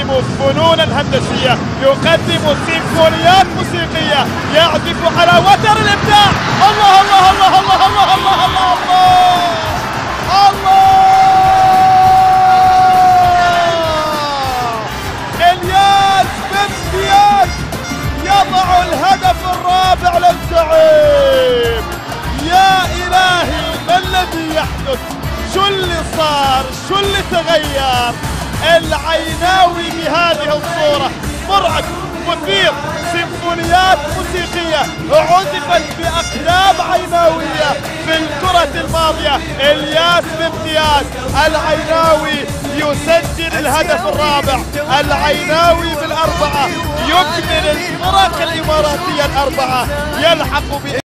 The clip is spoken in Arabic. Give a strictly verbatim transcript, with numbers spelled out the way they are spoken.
يقدم فنونا هندسية، يقدم سيمفونيات موسيقية، يعزف على وتر الإبداع. الله الله الله الله الله الله الله الله الله. إلياس بامتياز يضع الهدف الرابع للزعيم. يا إلهي ما الذي يحدث؟ شو اللي صار؟ شو اللي تغير؟ العيناوي بهذه الصورة مرعب مثير، سيمفونيات موسيقية عزفت بأقدام عيناوية في الكرة الماضية. إلياس بامتياز، العيناوي يسجل الهدف الرابع، العيناوي بالأربعة يكمل الفرق الإماراتية الأربعة، يلحق ب